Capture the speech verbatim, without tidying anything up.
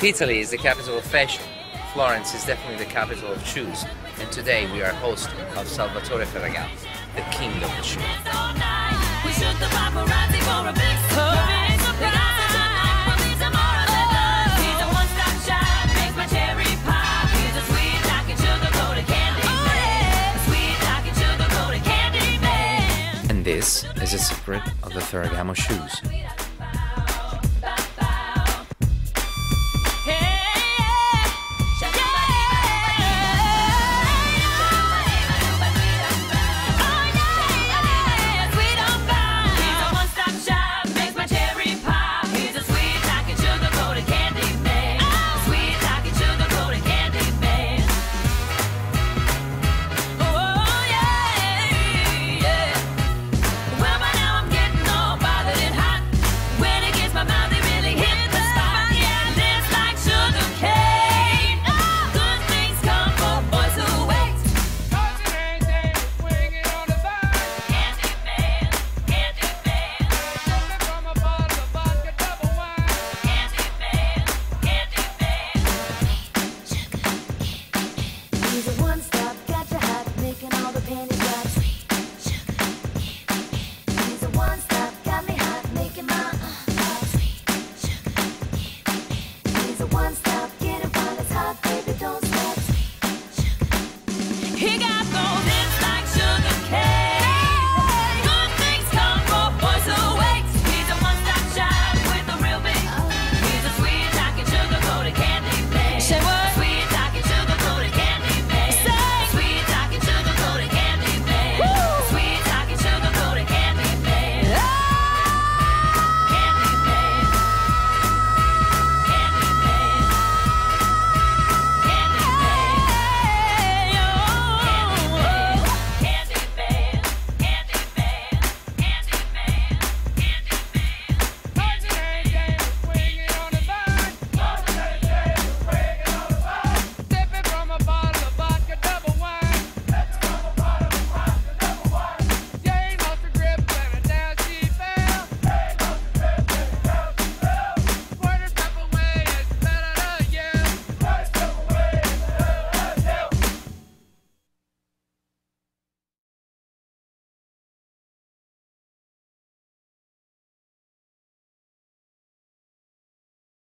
Italy is the capital of fashion. Florence is definitely the capital of shoes. And today we are host of Salvatore Ferragamo, the king of the shoe. And this is a secret of the Ferragamo shoes. He got